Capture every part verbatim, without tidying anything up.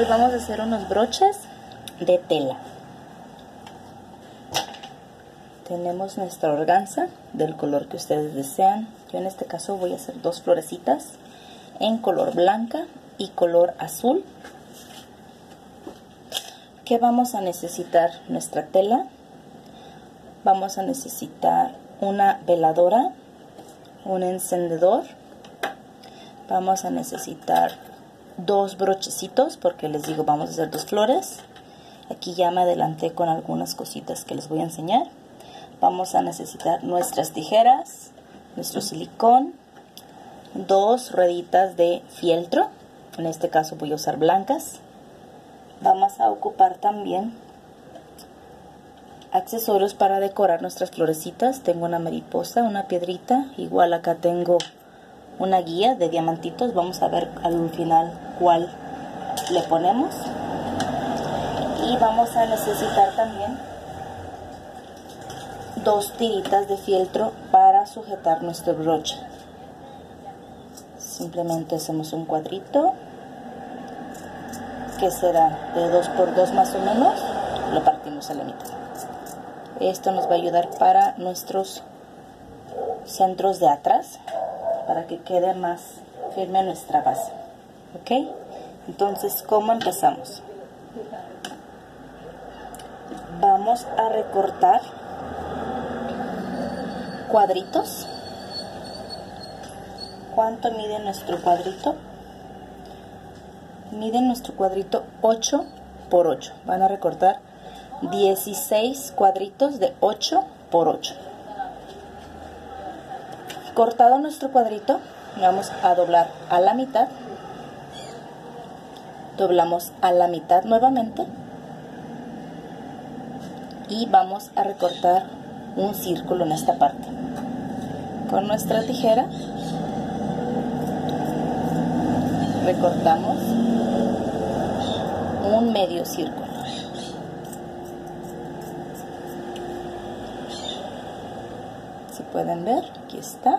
Hoy vamos a hacer unos broches de tela. Tenemos nuestra organza del color que ustedes desean. Yo en este caso voy a hacer dos florecitas en color blanca y color azul. ¿Qué vamos a necesitar? Nuestra tela. Vamos a necesitar una veladora, un encendedor. Vamos a necesitar dos brochecitos porque les digo vamos a hacer dos flores. Aquí ya me adelanté con algunas cositas que les voy a enseñar. Vamos a necesitar nuestras tijeras, nuestro silicón, dos rueditas de fieltro, en este caso voy a usar blancas. Vamos a ocupar también accesorios para decorar nuestras florecitas. Tengo una mariposa, una piedrita, igual acá tengo una guía de diamantitos. Vamos a ver al final cuál le ponemos. Y vamos a necesitar también dos tiritas de fieltro para sujetar nuestro broche. Simplemente hacemos un cuadrito que será de dos por dos más o menos, lo partimos a la mitad. Esto nos va a ayudar para nuestros centros de atrás, para que quede más firme nuestra base. ¿Ok? Entonces, ¿cómo empezamos? Vamos a recortar cuadritos. ¿Cuánto mide nuestro cuadrito? Mide nuestro cuadrito ocho por ocho. Van a recortar dieciséis cuadritos de ocho por ocho. Cortado nuestro cuadrito, vamos a doblar a la mitad. Doblamos a la mitad nuevamente. Y vamos a recortar un círculo en esta parte. Con nuestra tijera recortamos un medio círculo. Si pueden ver, aquí está.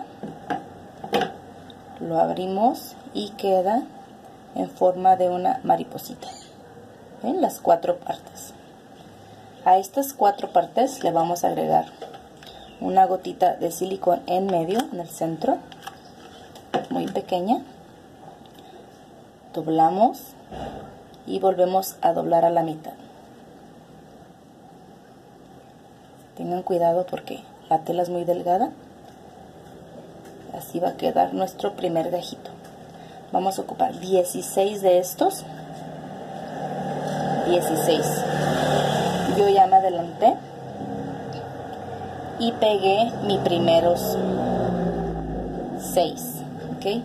Lo abrimos y queda en forma de una mariposita. ¿Ven? Las cuatro partes. A estas cuatro partes le vamos a agregar una gotita de silicón en medio, en el centro, muy pequeña. Doblamos y volvemos a doblar a la mitad. Tengan cuidado porque la tela es muy delgada. Así va a quedar nuestro primer gajito. Vamos a ocupar dieciséis de estos. dieciséis. Yo ya me adelanté y pegué mis primeros seis. ¿Ok?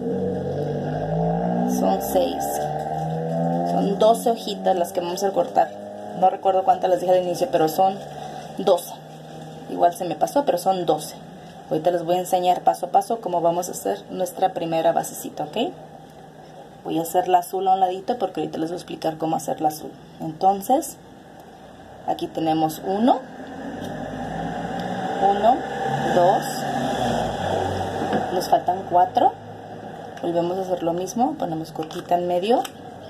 Son seis. Son doce hojitas las que vamos a cortar. No recuerdo cuántas les dije al inicio, pero son doce. Igual se me pasó, pero son doce. Ahorita les voy a enseñar paso a paso cómo vamos a hacer nuestra primera basecita, ¿ok? Voy a hacer la azul a un ladito porque ahorita les voy a explicar cómo hacer la azul. Entonces, aquí tenemos uno, uno, dos, nos faltan cuatro. Volvemos a hacer lo mismo, ponemos gotita en medio,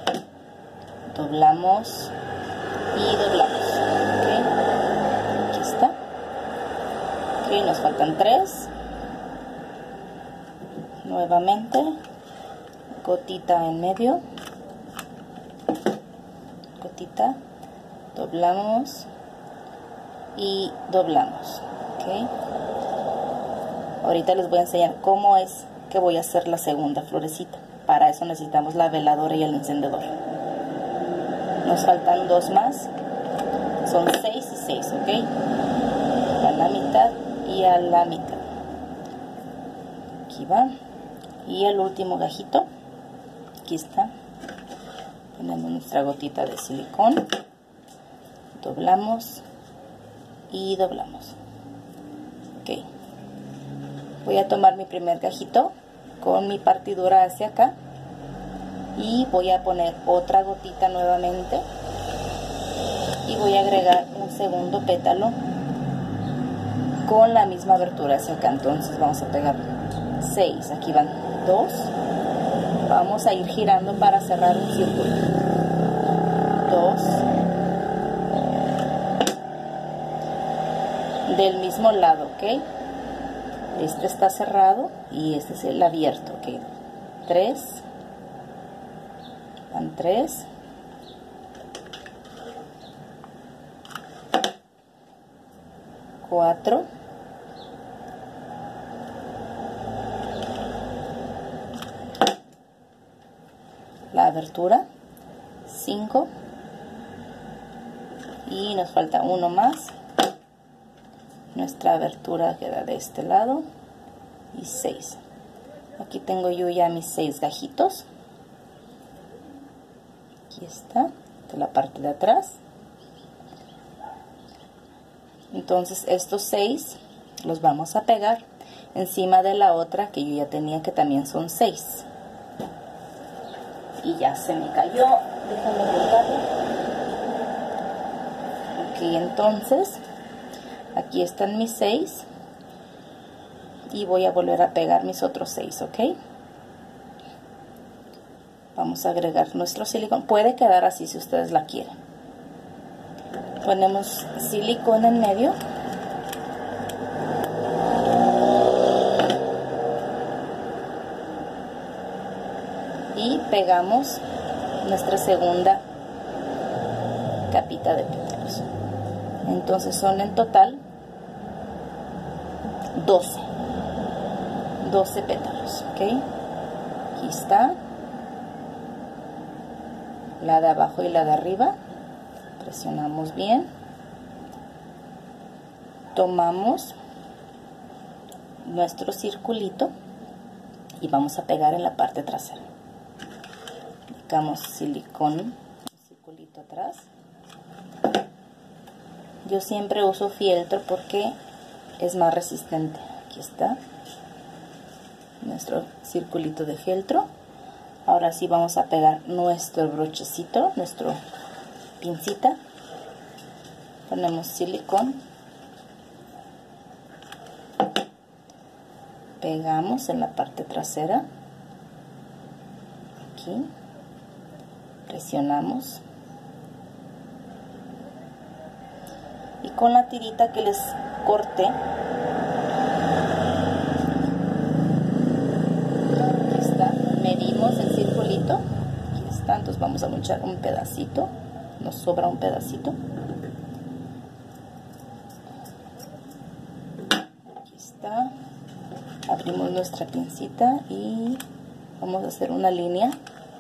doblamos y doblamos. ¿Okay? Aquí está. Okay, nos faltan tres. Nuevamente, gotita en medio, gotita, doblamos y doblamos. ¿Okay? Ahorita les voy a enseñar cómo es que voy a hacer la segunda florecita. Para eso necesitamos la veladora y el encendedor. Nos faltan dos más. Son seis y seis, ¿ok? A la mitad y a la mitad. Aquí va. Y el último gajito. Aquí está. Ponemos nuestra gotita de silicón. Doblamos y doblamos. Ok. Voy a tomar mi primer gajito con mi partidura hacia acá y voy a poner otra gotita nuevamente y voy a agregar un segundo pétalo con la misma abertura hacia acá. Entonces vamos a pegar seis, aquí van dos, vamos a ir girando para cerrar un círculo. del mismo lado, ¿ok? Este está cerrado y este es el abierto, ¿ok? Tres, van tres, cuatro, la abertura, cinco, y nos falta uno más. Nuestra abertura queda de este lado y seis. Aquí tengo yo ya mis seis gajitos. Aquí está, de la parte de atrás. Entonces estos seis los vamos a pegar encima de la otra que yo ya tenía, que también son seis. Y ya se me cayó, déjame cortarlo. Ok, entonces aquí están mis seis y voy a volver a pegar mis otros seis, ok. Vamos a agregar nuestro silicón, puede quedar así si ustedes la quieren. Ponemos silicón en medio. Y pegamos nuestra segunda capita de pétalos. Entonces son en total doce. doce pétalos, ¿ok? Aquí está. La de abajo y la de arriba. Presionamos bien. Tomamos nuestro circulito y vamos a pegar en la parte trasera. Aplicamos silicón, un circulito atrás. Yo siempre uso fieltro porque es más resistente. Aquí está nuestro circulito de fieltro. Ahora sí vamos a pegar nuestro brochecito, nuestro pincita. Ponemos silicón, pegamos en la parte trasera, aquí, presionamos y con la tirita que les corté, aquí está, medimos el circulito, aquí está, entonces vamos a mochar un pedacito, nos sobra un pedacito. Aquí está. Abrimos nuestra pincita y vamos a hacer una línea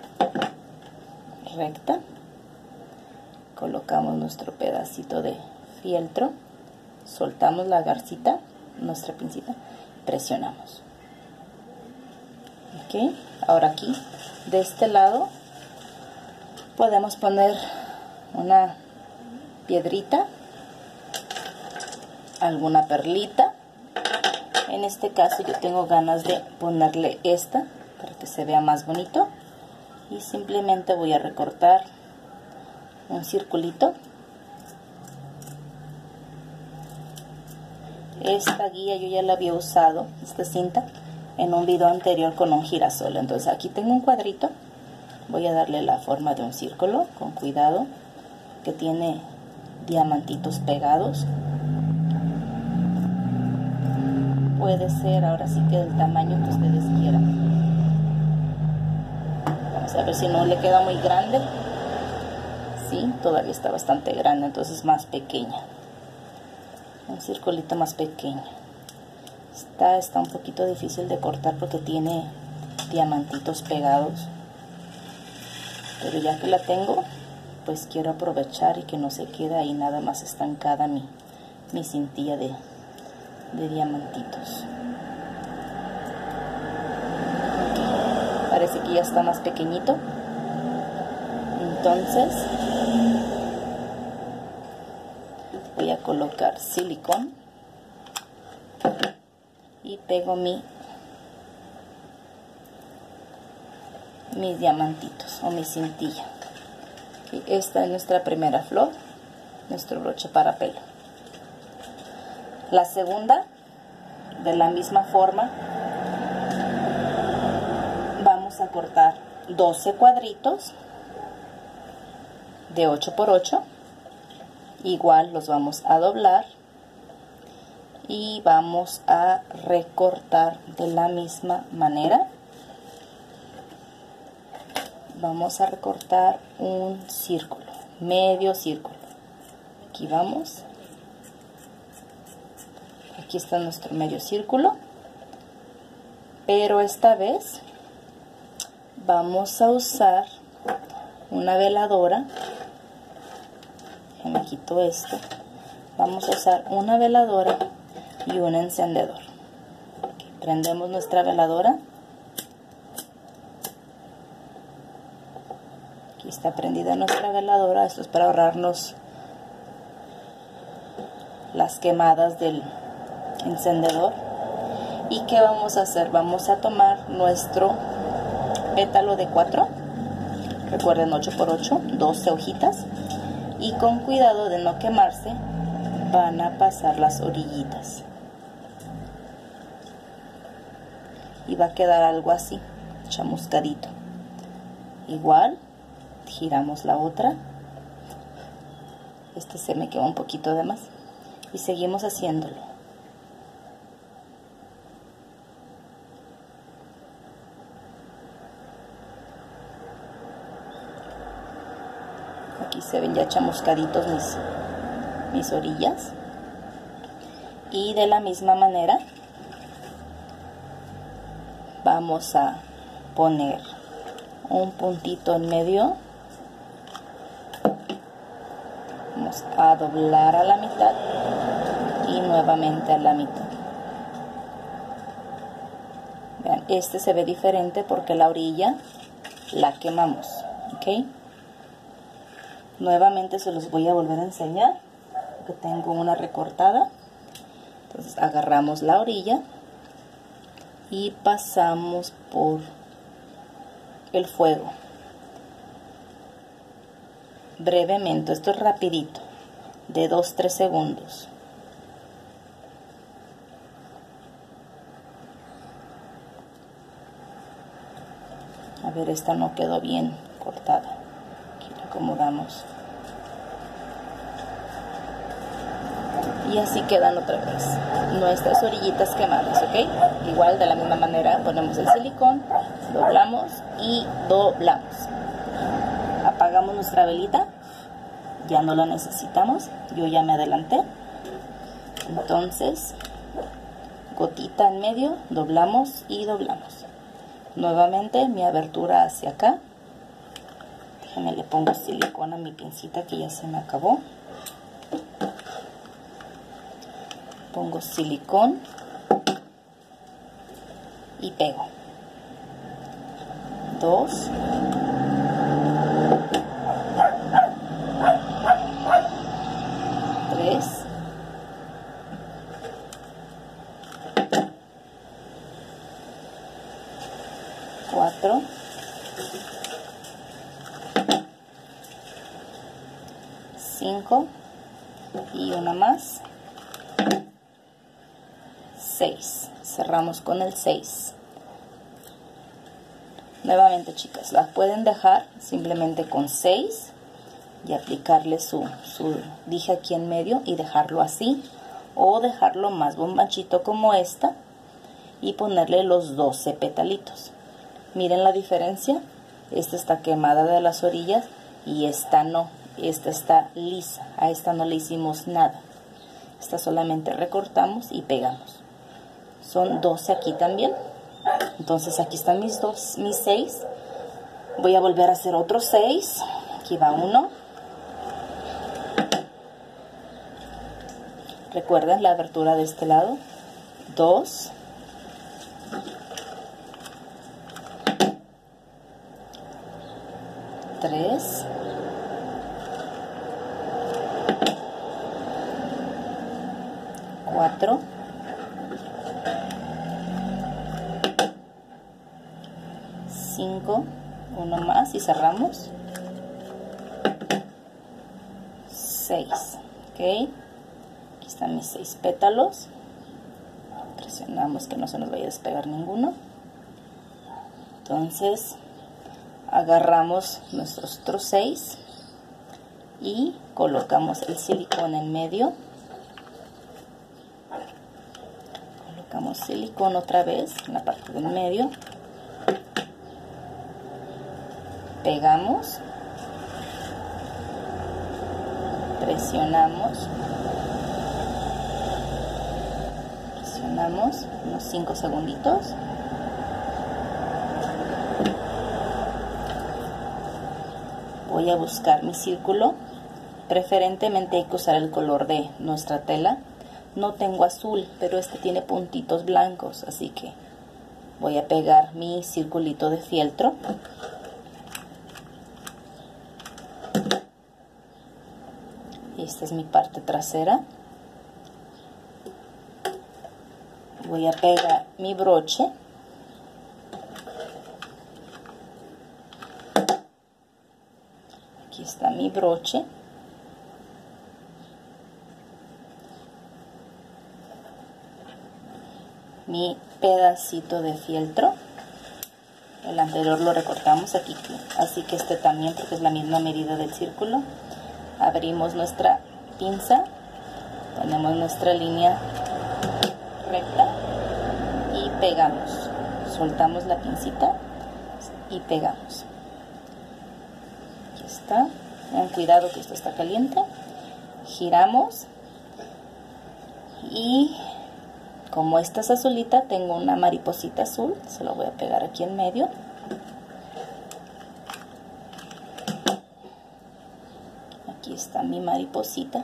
recta. Colocamos nuestro pedacito de fieltro, soltamos la garcita, nuestra pincita, presionamos. Ok, ahora aquí de este lado podemos poner una piedrita, alguna perlita. En este caso yo tengo ganas de ponerle esta para que se vea más bonito y simplemente voy a recortar un circulito. Esta guía yo ya la había usado, esta cinta, en un video anterior con un girasol. Entonces aquí tengo un cuadrito, voy a darle la forma de un círculo con cuidado, que tiene diamantitos pegados. Puede ser ahora sí que del tamaño que ustedes quieran. Vamos a ver si no le queda muy grande. Sí, todavía está bastante grande, entonces más pequeña. Un circulito más pequeño. Esta está un poquito difícil de cortar porque tiene diamantitos pegados. Pero ya que la tengo, pues quiero aprovechar y que no se quede ahí nada más estancada mi, mi cintilla de de diamantitos. Parece que ya está más pequeñito. Entonces voy a colocar silicón y pego mi mis diamantitos o mi cintilla. Okay, esta es nuestra primera flor, nuestro broche para pelo. La segunda, de la misma forma, vamos a cortar doce cuadritos de ocho por ocho. Igual los vamos a doblar y vamos a recortar de la misma manera. Vamos a recortar un círculo, medio círculo. Aquí vamos. Aquí está nuestro medio círculo. Pero esta vez vamos a usar una veladora. Me quito esto. Vamos a usar una veladora y un encendedor. Aquí prendemos nuestra veladora. Aquí está prendida nuestra veladora. Esto es para ahorrarnos las quemadas del encendedor. ¿Y qué vamos a hacer? Vamos a tomar nuestro pétalo de cuatro. Recuerden, ocho por ocho, doce hojitas. Y con cuidado de no quemarse, van a pasar las orillitas. Y va a quedar algo así, chamuscadito. Igual, giramos la otra. Este se me quedó un poquito de más. Y seguimos haciéndolo. Aquí se ven ya chamuscaditos mis, mis orillas. Y de la misma manera vamos a poner un puntito en medio. Vamos a doblar a la mitad y nuevamente a la mitad. Vean, este se ve diferente porque la orilla la quemamos, ¿ok? Nuevamente se los voy a volver a enseñar, que tengo una recortada. Entonces agarramos la orilla y pasamos por el fuego. Brevemente, esto es rapidito, de dos a tres segundos. A ver, esta no quedó bien cortada. Aquí la acomodamos. Y así quedan otra vez nuestras orillitas quemadas, ¿ok? Igual de la misma manera ponemos el silicón, doblamos y doblamos. Apagamos nuestra velita, ya no la necesitamos, yo ya me adelanté. Entonces, gotita en medio, doblamos y doblamos. Nuevamente mi abertura hacia acá. Déjenme le pongo silicón a mi pincita que ya se me acabó. Pongo silicón y pego. Dos. Tres. Cuatro. Cinco. Y una más. seis. Cerramos con el seis. Nuevamente, chicas, las pueden dejar simplemente con seis y aplicarle su, su dije aquí en medio y dejarlo así, o dejarlo más bombachito como esta y ponerle los doce petalitos. Miren la diferencia. Esta está quemada de las orillas y esta no. Esta está lisa. A esta no le hicimos nada. Esta solamente recortamos y pegamos. Son doce aquí también. Entonces aquí están mis dos, mis seis. Voy a volver a hacer otros seis. Aquí va uno. Recuerden la abertura de este lado. Dos. Tres. Cuatro. Cinco. Uno más y cerramos. Seis. Ok. Aquí están mis seis pétalos. Presionamos que no se nos vaya a despegar ninguno. Entonces agarramos nuestros otros seis y colocamos el silicón en medio. Colocamos silicón otra vez en la parte del medio. Pegamos. Presionamos. Presionamos unos cinco segunditos. Voy a buscar mi círculo. Preferentemente hay que usar el color de nuestra tela. No tengo azul, pero este tiene puntitos blancos, así que voy a pegar mi circulito de fieltro. Esta es mi parte trasera. Voy a pegar mi broche. Aquí está mi broche. Mi pedacito de fieltro. El anterior lo recortamos aquí, así que este también, porque es la misma medida del círculo. Abrimos nuestra pinza, ponemos nuestra línea recta y pegamos. Soltamos la pincita y pegamos. Aquí está. Tengan cuidado que esto está caliente. Giramos y como esta es azulita, tengo una mariposita azul, se lo voy a pegar aquí en medio. Aquí está mi mariposita.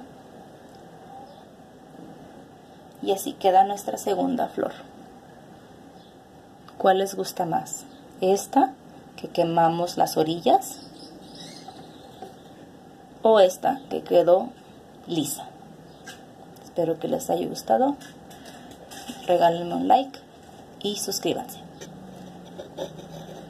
Y así queda nuestra segunda flor. ¿Cuál les gusta más? ¿Esta, que quemamos las orillas? ¿O esta, que quedó lisa? Espero que les haya gustado. Regálenme un like y suscríbanse.